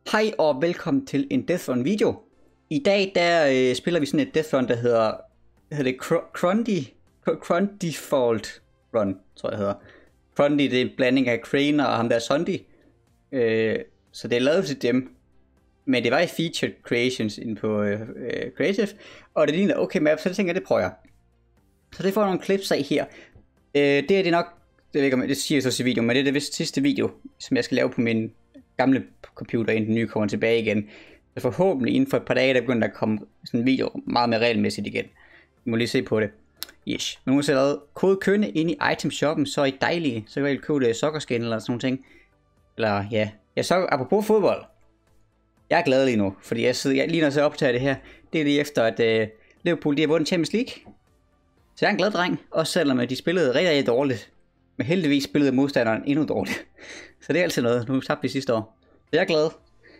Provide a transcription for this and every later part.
Hej og velkommen til en Death Run video. I dag der spiller vi sådan et Death Run, der hedder det Default Run, tror jeg hedder. Grundy, det er en blanding af Crane og ham der Sundy. Så det er lavet til dem. Men det var i Featured Creations inde på Creative. Og det ligner okay map, så det tænker jeg, det prøver jeg. Så det får nogle clips af her. Det er det nok, det ved ikke om det siger jeg så i videoen, men det er det vist sidste video, som jeg skal lave på min gamle computer, inden den nye kommer tilbage igen. Så forhåbentlig inden for et par dage, der begynder der at komme sådan en video meget mere regelmæssigt igen. Vi må lige se på det. Yes. Men nu har jeg lavet kode kørende ind i item shoppen, så er I dejlige. Så kan I købe det soccerskin eller sådan nogle ting. Eller ja. Jeg så apropos fodbold. Jeg er glad lige nu, fordi jeg lige når jeg optager det her, det er lige efter at Liverpool de har vundet Champions League. Så jeg er en glad dreng, også selvom de spillede rigtig dårligt. Men heldigvis spillede modstanderen endnu dårligt. Så det er altid noget. Nu tabte vi sidste år. Så jeg er glad.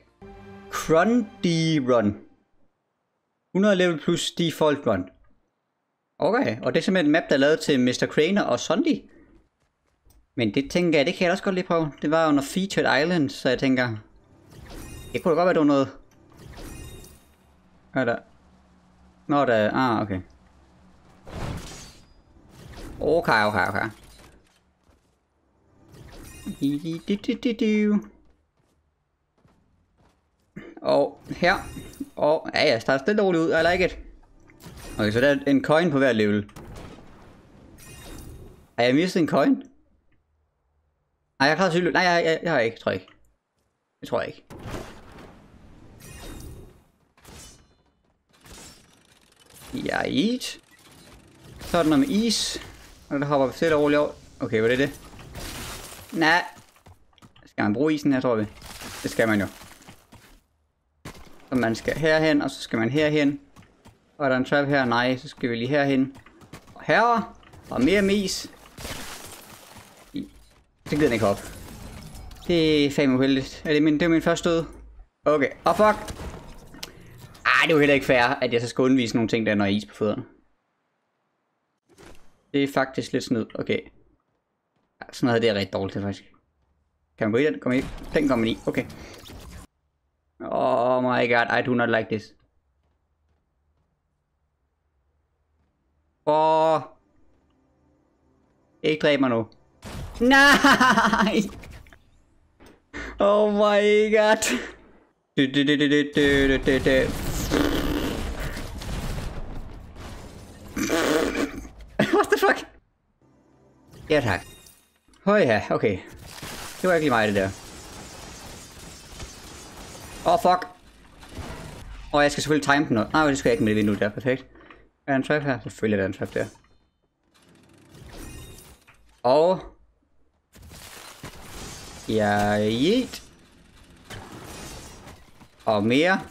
Grundy Run. 100 level plus default run. Okay, og det er simpelthen en map, der er lavet til Mr. Crane og Sundy. Men det tænker jeg, det kan jeg også godt lige prøve. Det var under Featured Island, så jeg tænker... Det kunne da godt være, det var noget... Hvad er der? Nå, der... Ah, okay. Okay. Og her. Og ja, jeg starter stille roligt ud. I like it. Okay, så der er en coin på hver level. Har jeg mistet en coin? Nej, jeg har klaret sygt. Nej, jeg har ikke, tror jeg ikke. Det tror jeg ikke. Ja, eat. Så er der noget med is. Og der hopper vi stille roligt over. Okay, hvad er det? Nej. Skal man bruge isen her, tror vi? Det skal man jo. Så man skal herhen, og så skal man herhen. Og er der en trap her? Nej, så skal vi lige herhen. Og herover. Og mere is. Det gider den ikke op. Det er fandme uheldigt. Det er min første død. Okay, og fuck. Ej, det er jo heller ikke fair, at jeg så skal undvise nogle ting, der når is på fødderne. Det er faktisk lidt snyd. Okay. Ja, sådan noget det er rigtig dårligt til faktisk. Kan man gå i den? Kom i. Den kommer i. Okay. Oh my god, I do not like this. Ikke dræb mig nu. Nej! Oh my god. What the fuck? Ja tak. Ja, okay. Det var ikke lige mig det der. Fuck. Jeg skal selvfølgelig time den noget. Nej, det skal jeg ikke med det vindue der. Perfekt. Er der en trap her? Selvfølgelig er der en trap der. Ja, yeet. Og mere.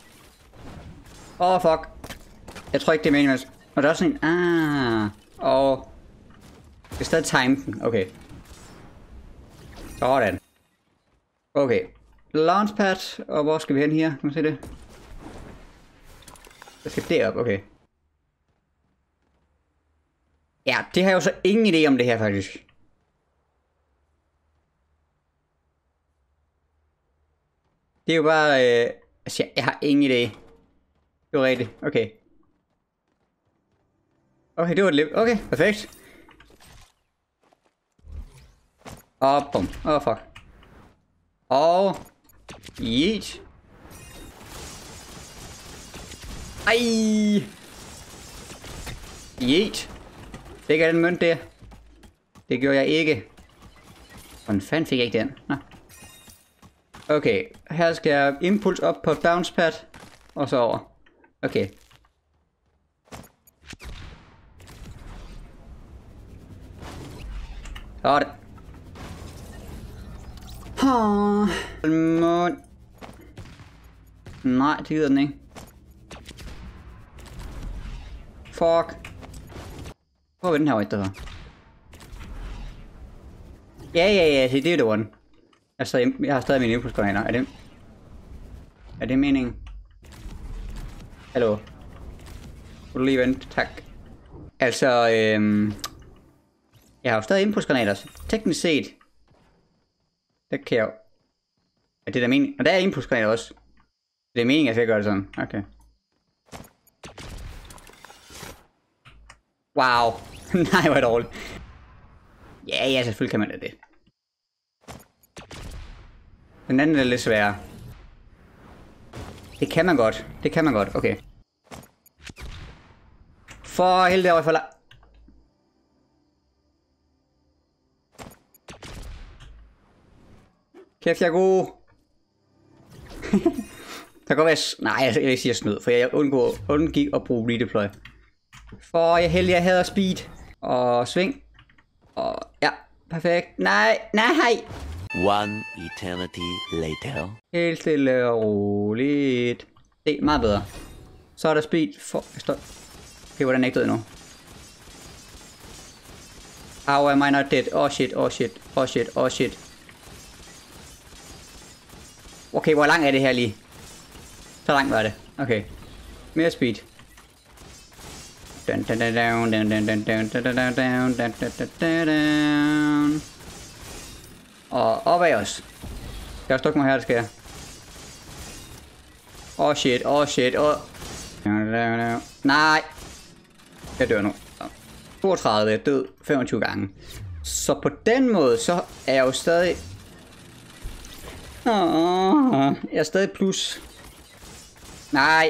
Fuck. Jeg tror ikke det er meningen. Og der er sådan en... Jeg skal stadig time den. Okay. Sådan. Okay. Launchpad. Og hvor skal vi hen her? Kan man se det? Jeg skal derop. Okay. Ja, det har jeg jo så ingen idé om det her faktisk. Det er jo bare... altså, jeg har ingen idé. Det var rigtigt. Okay. Okay, det var et liv. Okay, perfekt. Bum. Fuck. Yeet. Ej. Yeet. Fik jeg den mønt der? Det gjorde jeg ikke. Hvordan fanden fik jeg ikke den? Nå. Okay, her skal jeg impuls op på bounce pad. Og så over. Okay. Sådan. Nej, det gider den ikke. Fuck. Hvor er den her øjne, der? Ja, det er det one. Altså, jeg har stadig min impulsgranater. Er det meningen? Hallo? Kunne du lige vente? Tak. Altså, jeg har jo stadig impulsgranater, så teknisk set, der kan jeg Er det der meningen? Og der er impulsgranater også. Det er meningen, at jeg skal gøre det sådan. Okay. Wow. Nej, hvor dårligt. Ja, selvfølgelig kan man da det. Den anden er lidt sværere. Det kan man godt. Det kan man godt. Okay. For helvede over for langt. Kæft, jeg er god. Der kan godt være... Nej, jeg vil ikke sige snyd, for jeg undgik at bruge redeploy. For jeg er heldig, jeg hader speed. Og sving. Og ja, perfekt. Nej. One eternity later. Helt stille og roligt. Det er meget bedre. Så er der speed for... Okay, hvordan er ikke død endnu? How am I not dead? Oh shit. Okay, hvor lang er det her lige? Så langt var det. Okay. Mere speed. Og op af os. Skal jeg stukke mig her, det skal jeg. Oh shit. Nej. Jeg dør nu. 32, jeg er død 25 gange. Så på den måde, så er jeg jo stadig... jeg er stadig plus. Nej.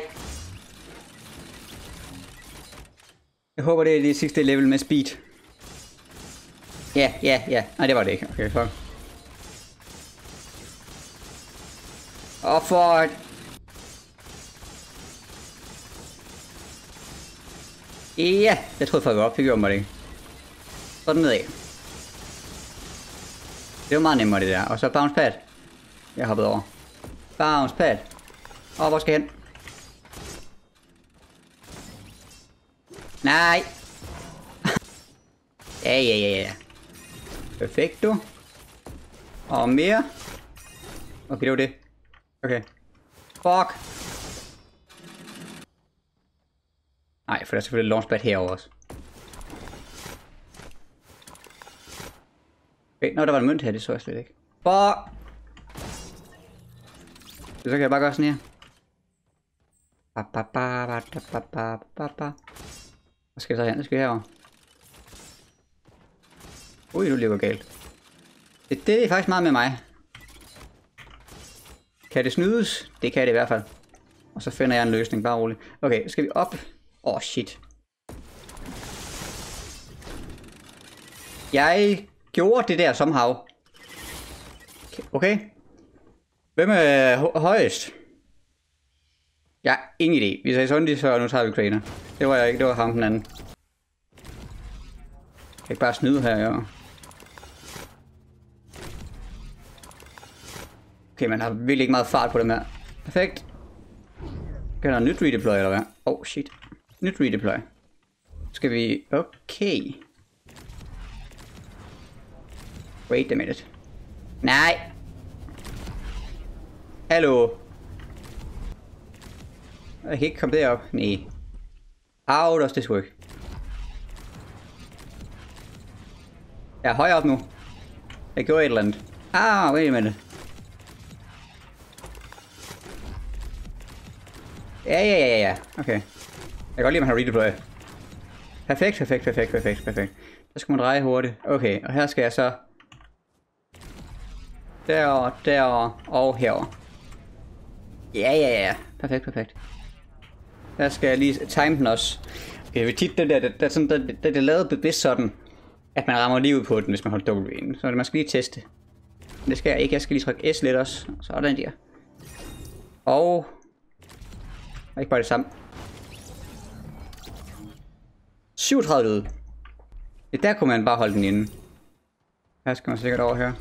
Jeg håber, det er det sidste level med speed. Ja. Nej, det var det ikke. Okay, fuck. For... Ja, jeg troede faktisk op. Det gjorde mig det ikke. Sådan nedad. Det var meget nemmere det der. Og så bounce pad. Jeg hoppede over. Bounce pad. Og hvor skal jeg hen? Nej. Ja. Perfekto. Og mere. Okay, det var det. Okay. Fuck. Nej, for der er selvfølgelig launchpad herovre også. Okay, der var en mønt her, det så jeg slet ikke. Fuck. Så kan jeg bare gøre sådan her. Hvad skal jeg så hen? Det skal herover. Ui, nu ligger galt. Det er faktisk meget med mig. Kan det snydes? Det kan det i hvert fald. Og så finder jeg en løsning, bare roligt. Okay, så skal vi op. Shit. Jeg gjorde det der somehow. Okay. Hvem er højest? Jeg har ingen idé. Vi sagde Sundy, så nu tager vi Crainer. Det var jeg ikke, det var ham den anden. Jeg kan ikke bare snyde her, jo. Okay, man har virkelig ikke meget fart på dem her. Perfekt. Kan der nyt redeploy, eller hvad? Shit. Nyt redeploy. Skal vi... Okay. Wait a minute. Nej. Hallo. Jeg kan ikke komme derop. Nej. How does this work? Jeg er højere op nu. Jeg gjorde et eller andet. Wait a minute. Ja. Okay. Jeg kan godt lide, at man har redeploy. Perfekt. Der skal man dreje hurtigt. Okay, og her skal jeg så... Derovre og herover. Ja. Perfekt. Der skal jeg lige time den også. Jeg vil tit, det er lavet bevidst sådan, at man rammer lige ud på den, hvis man holder W'en. Så man skal lige teste. Men det skal jeg ikke. Jeg skal lige trykke S lidt også. Sådan der. Og ikke bare det samme. 37 døde. Ja, der kunne man bare holde den inde. Her skal man sikkert over her.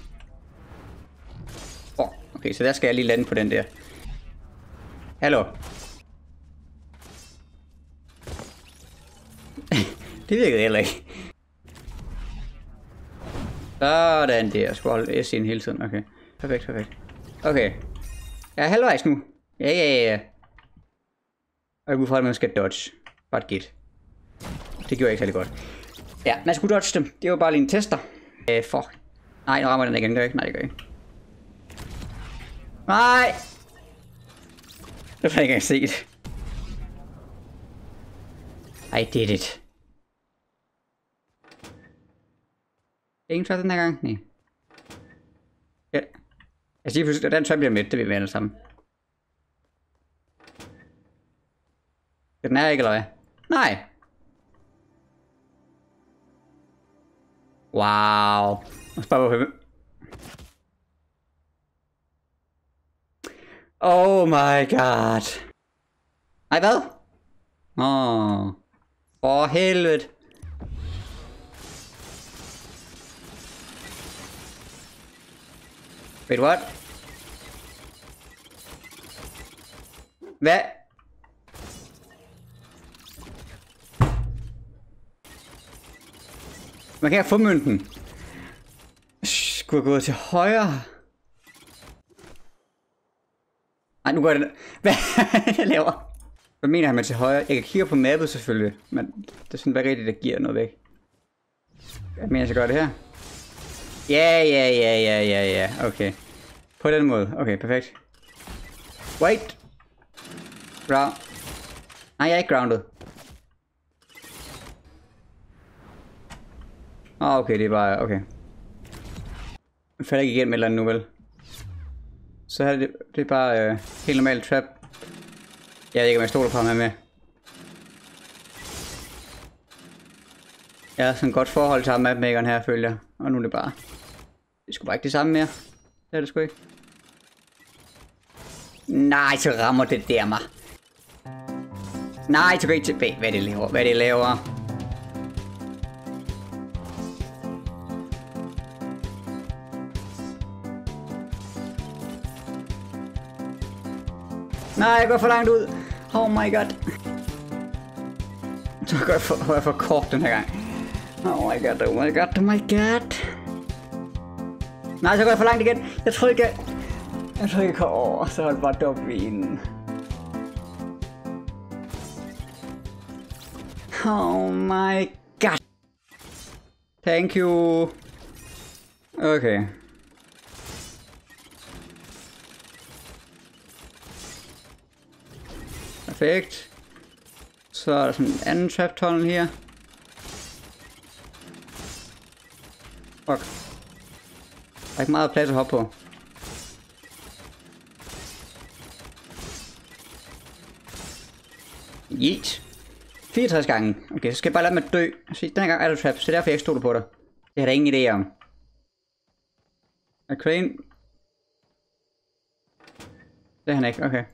Okay, så der skal jeg lige lande på den der. Hallo. Det virkede heller ikke. Sådan der. Jeg skulle holde S ind hele tiden. Okay. Perfekt. Okay. Jeg er halvvejs nu. Ja. Og jeg kunne få at man skal dodge. Bare et gæt. Det gjorde jeg ikke særlig godt. Ja, man skulle dodge dem. Det var bare lige en tester. Fuck. Nej, nu rammer den igen. Det gør ikke. Nej, det gør ikke. Nej! Det har jeg ikke engang set. I did it. Ingen trap den her gang? Nej. Ja. Altså lige pludselig, den trap bliver midt, det vil vi alle sammen. Den er ikke, eller hvad? Nej! Wow. Og spørg hvorfor. Oh my god. Nej, hvad? Åh. For helvede. Wait, what? Hvad? Man kan ikke få mønten. Skulle jeg gå til højre? Nej, nu går det. Hvad jeg laver? Hvad mener han med til højre? Jeg kan kigge på mappet selvfølgelig, men det er sådan bare rigtigt, der giver noget væk. Jeg mener, jeg skal gøre det her. Ja, okay. På den måde. Okay, perfekt. Wait. Ground. Nej, jeg er ikke grounded. Okay, det er bare... Okay. Jeg falder ikke igennem et eller andet nu, vel? Så her det er bare helt normalt trap. Jeg ved ikke, om jeg stoler på ham her med. Jeg har sådan et godt forhold til ham mapmakeren her, følger jeg. Og nu er det bare... Det er sgu bare ikke det samme mere. Det er det sgu ikke. Nej, så rammer det der mig. Nej, så går ikke tilbage. Hvad det laver? Hvad det laver? Nej, jeg går for langt ud. Oh my god. Så går jeg for kort den her gang. Oh my god, oh my god, oh my god. Nej, så går jeg for langt igen. Jeg tror ikke, jeg kommer over. Så er det bare dobbelt i en. Oh my god. Thank you. Okay. Perfekt. Så er der sådan en anden trap tunnel her. Fuck. Der er ikke meget plads at hoppe på. Yeet. 64 gange. Okay, så skal jeg bare lade mig dø. Se, den her gang er der trap, så det er derfor jeg ikke stoler på dig. Det har jeg ingen idé om. Er Crane? Det er han ikke, okay.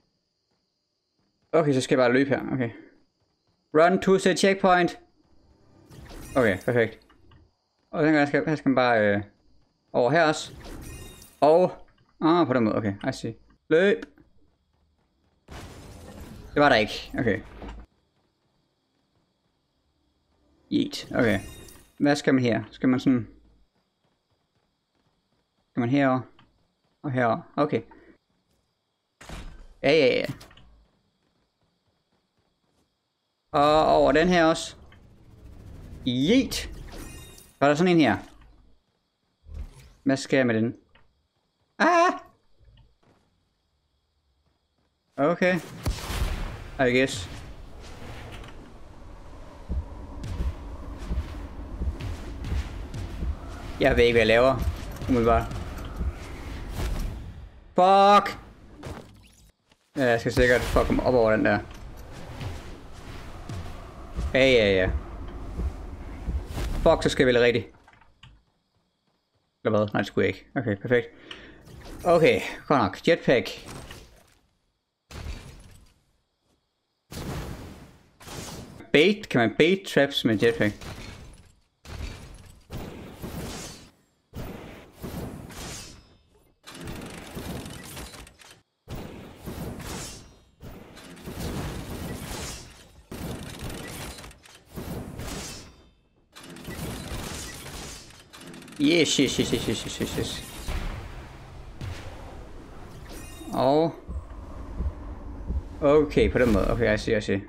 Okay, så skal jeg bare løbe her, okay. Run to the checkpoint. Okay, perfekt. Og den gang skal man bare over her også. Og... på den måde, okay, I see. Løb. Det var der ikke, okay. Yeet, okay. Hvad skal man her? Skal man sådan... Skal man herover? Og herover, okay. Ja. Og over den her også. Yeet. Så er der sådan en her. Hvad skal jeg med den? Okay. I guess. Jeg ved ikke, hvad jeg laver. Umiddelbart. Fuck! Ja, jeg skal sikkert fuck op over den der. Ja. Fuck, så skal jeg vælge rigtigt. Eller hvad? Nej, det skulle jeg ikke. Okay, perfekt. Okay, godt nok. Jetpack. Bait? Kan man bait traps med jetpack? Yes. Og... Okay, på den måde. Okay, jeg ser.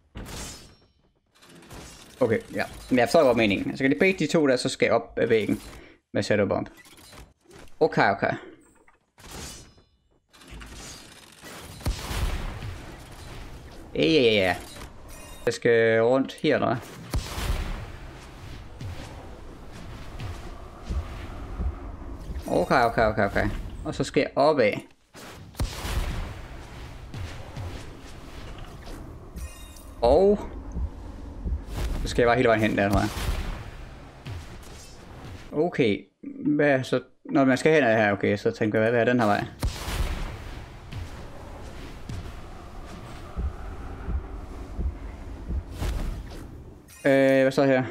Okay, ja. Men jeg forstår godt meningen. Så kan de bait de to der, så skal jeg op ad væggen med setup bomb. Okay. Ja. Jeg skal rundt her, eller hvad? Okay. Og så skal jeg opad. Og så skal jeg bare hele vejen hen der, tror jeg. Okay, hvad så? Når man skal hen ad her, okay, så tænker jeg, hvad er den her vej? Hvad står her?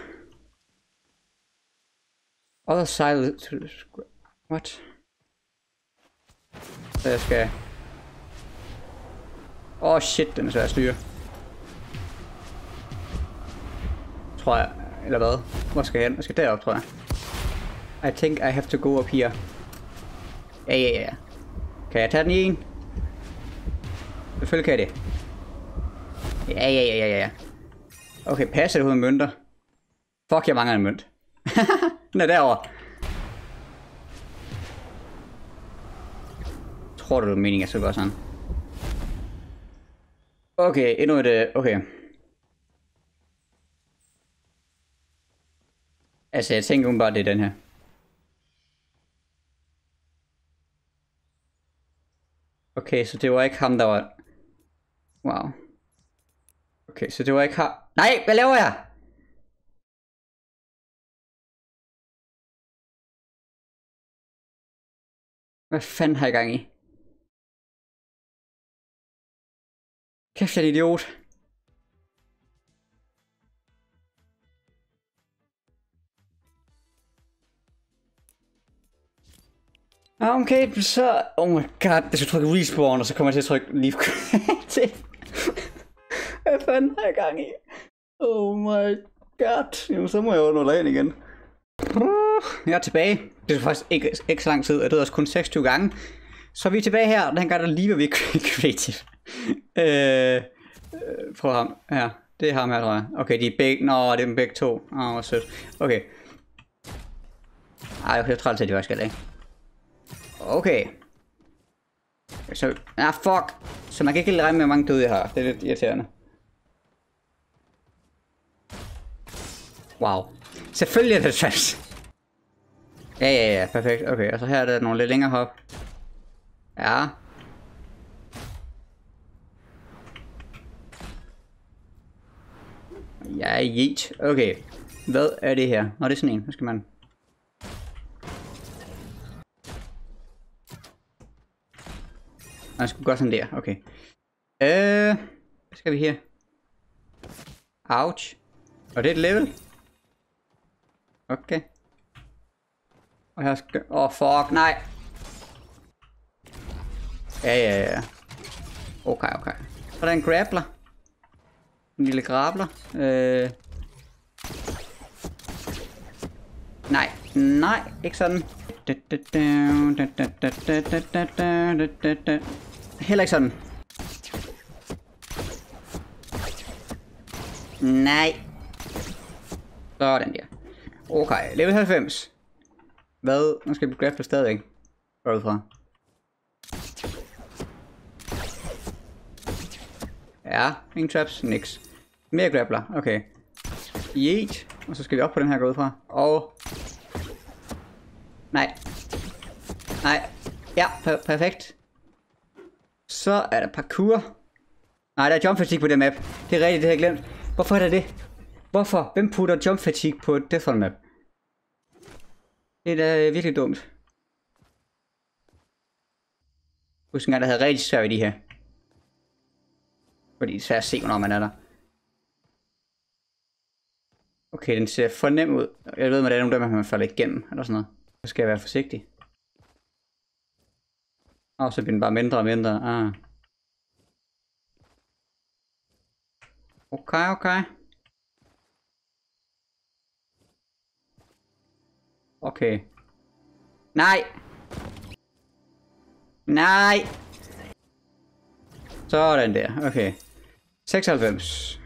Other side to... What? Så jeg skal... Shit, den er svær at styre. Tror jeg. Eller hvad? Hvor skal jeg hen? Jeg skal derop, tror jeg. I think I have to go up here. Ja. Kan jeg tage den i en? Selvfølgelig kan jeg det. Ja. Okay, passer det ud med mønter? Fuck, jeg mangler en mønt. Den er derovre. Tror du, det er meningen, at jeg skal gøre sådan? Okay, endnu et... Okay. Altså, jeg tænker bare, det er den her. Okay, så det var ikke ham, der var... Wow. Okay, så det var ikke ham... Nej, hvad laver jeg? Hvad fanden har jeg gang i? Kæft, jeg er en idiot. Okay, så... Oh my god, jeg skal trykke respawn, og så kommer jeg til at trykke leave creative. Hvad fanden har jeg gang i? Oh my god. Jamen, så må jeg jo nå ind igen. Jeg er tilbage. Det er faktisk ikke så lang tid. Jeg døde også kun 26 gange. Så er vi tilbage her. Den gang der lever vi creative. Prøv ham. Ja, det er ham her, tror jeg. Okay, de er begge... Nå, det er dem begge to. Hvor sødt. Okay. Ej, jeg træls, at de faktisk ikke. Okay. Så... fuck. Så man kan ikke regne med, hvor mange døde jeg har. Det er lidt irriterende. Wow. Selvfølgelig er det traps. Ja, perfekt. Okay, og så her er der nogle lidt længere hop. Ja. Ja, yeet. Okay. Hvad er det her? Nå, det er sådan en. Hvad skal man... Jeg skulle gøre sådan der. Okay. Hvad skal vi her? Ouch. Og det er et level? Okay. Og her skal... fuck, nej. Ja. Okay. Så er der en grappler. En lille grabler. Nej, ikke sådan. Heller ikke sådan. Nej. Sådan der. Okay, level 90. Hvad? Nu skal vi grapple stadigvæk. Går ud fra. Ja, ingen traps, niks. Mere grappler, okay. Yeet. Og så skal vi op på den her gå ud fra. Og... Nej. Ja, perfekt. Så er der parkour. Nej, der er jump fatigue på den map. Det er rigtigt, det har jeg glemt. Hvorfor er der det? Hvorfor? Hvem putter jump fatigue på Deathfall map? Det er da virkelig dumt. Husk en gang, der havde rigtig svært ved de her. Fordi det er svært at se, når man er der. Okay, den ser for nem ud. Jeg ved, at der er nogle der, man falder igennem, eller sådan noget. Så skal jeg være forsigtig. Så bliver den bare mindre og mindre. Okay. Okay. Nej! Sådan der, okay. 96.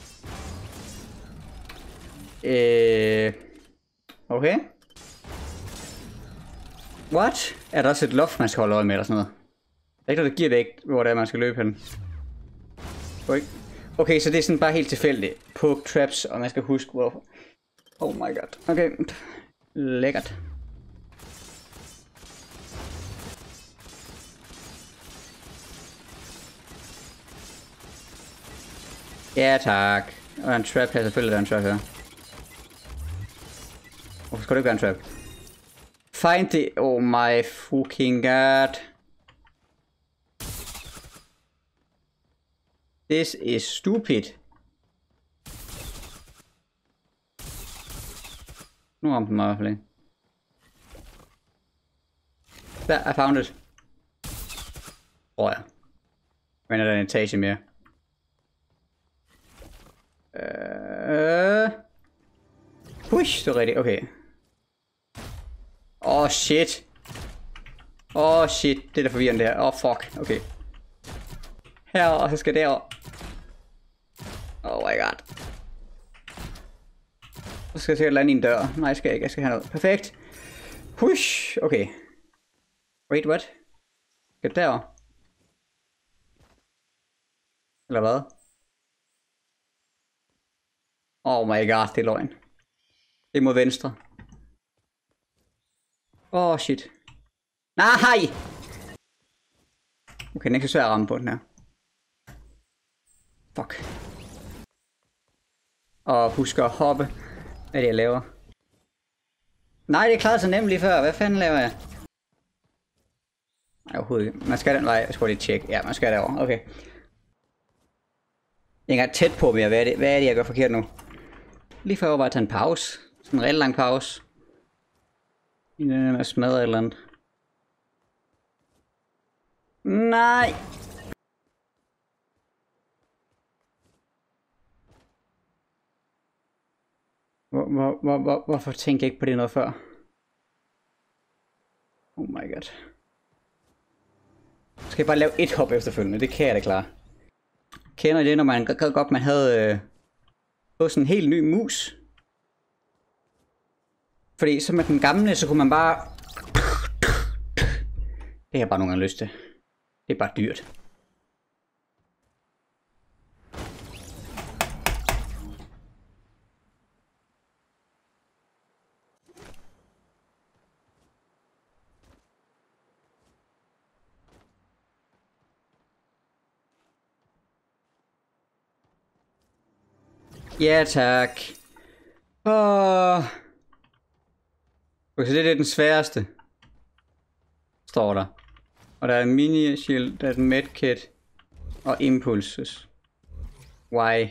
Okay. What? Er der også et loft, man skal holde øje med, eller sådan noget? Det er ikke noget, der giver væk, hvor det er, man skal løbe hen. Okay. Okay, så det er sådan bare helt tilfældigt på traps, og man skal huske hvorfor. Oh my god. Okay. Lækkert. Ja tak. Og en trap her, selvfølgelig der er en trap her. Hvorfor skal det ikke være en trap? Find the... Oh my fucking god. This is stupid. Nu ramte den mig i hvert fald ikke. Der, I found it. Tror jeg. Men er der en etage mere? Push, det er rigtigt, okay. Åh, shit. Åh, shit, det er da forvirrende det her. Åh, fuck, okay. Her, og så skal derover. Oh my god. Så skal jeg sikkert lande i en dør. Nej, jeg skal ikke, jeg skal have noget. Perfekt. Push, okay. Wait, what? Skal derover? Eller hvad? Oh my god, det er løgn. Det er mod venstre. Åh, shit. Nej! Okay, den er ikke så svær at ramme på den her. Fuck. Og husk at hoppe. Hvad er det, jeg laver? Nej, det klarede sig nemt lige før. Hvad fanden laver jeg? Nej, overhovedet ikke. Man skal den vej. Jeg skal lige tjekke. Ja, man skal derover. Okay. Jeg er ikke engang tæt på mere. Hvad er det, jeg gør forkert nu? Lige før jeg bare tage en pause. Sådan en rigtig lang pause. Inden jeg smadrer et eller andet. Nej! Hvorfor tænkte jeg ikke på det noget før? Oh my god. Skal jeg bare lave et hop efterfølgende? Det kan jeg da klare. Kender I det, når man godt man havde fået sådan en helt ny mus? Fordi så med den gamle, så kunne man bare... Det har jeg bare nogle gange lyst til. Det er bare dyrt. Ja tak. Okay, så det er den sværeste. Står der. Og der er en mini shield, der er en medkit og impulses. Why?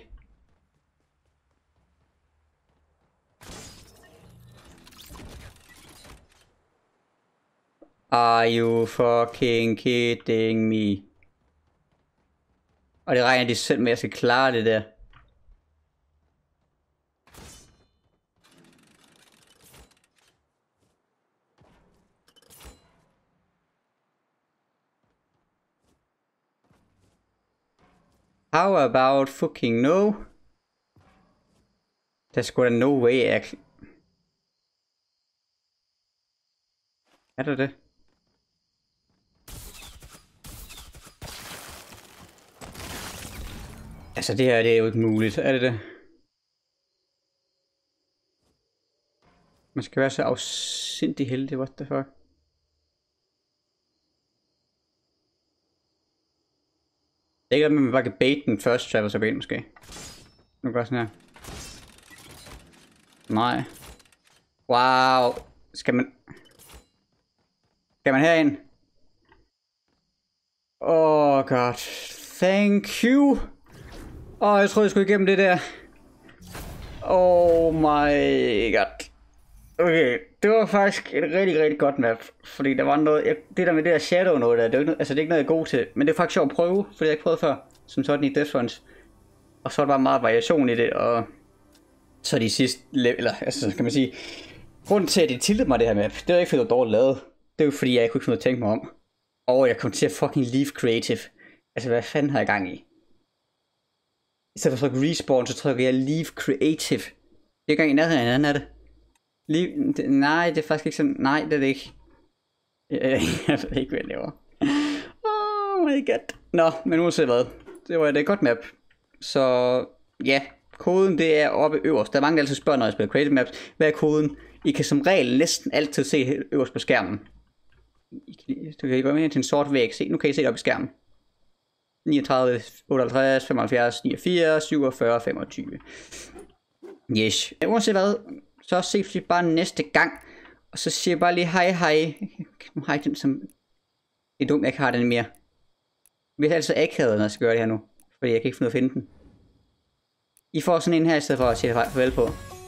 Are you fucking kidding me? Og det regner de selv med, at jeg skal klare det der. How about fucking no? Der sgu da no way, actually. Er der det? Altså det her, det er jo ikke muligt, er det det? Man skal være så afsindig heldig, what the fuck? Det er ikke, at man bare kan bait den første travel så ben måske. Nu gør sådan her. Nej. Wow. Skal man herind? Oh god. Thank you. Jeg troede jeg skulle igennem det der. Oh my god. Okay, det var faktisk et rigtig, rigtig godt map. Fordi der var noget, det der med det der shadow noget der, det er ikke, altså det er ikke noget jeg er god til. Men det er faktisk sjovt at prøve, fordi jeg ikke prøvet før. Som sådan i Death Runs. Og så er der bare meget variation i det, og så de sidste eller altså kan man sige, grunden til at de tiltede mig det her map, det var ikke fordi det var dårligt lavet. Det var fordi jeg ikke kunne finde noget at tænke mig om. Og jeg kom til at fucking leave creative. Altså hvad fanden har jeg gang i? I stedet for at trykke respawn, så trykker jeg leave creative. Det er ikke engang i nærheden af hinanden, er det? Nej, det er faktisk ikke sådan. Nej, det er det ikke. Jeg ved ikke, hvad jeg laver. Oh my god. Nå, men uanset hvad. Det var et godt map. Så ja, koden det er oppe øverst. Der er mange, der altid spørger, når jeg spiller Creative Maps, hvad er koden? I kan som regel næsten altid se øverst på skærmen. Du kan gå med til en sort væg. Se, nu kan I se det oppe i skærmen. 39, 58, 75, 89, 47, 25. Yes. Uanset hvad, så ses vi bare næste gang. Og så siger jeg bare lige hej. Nu har jeg den som... Det er dumt, jeg ikke har den mere. Vi er altid akavet, når jeg skal gøre det her nu. Fordi jeg kan ikke finde ud af at finde den. I får sådan en her i stedet for at sige farvel på.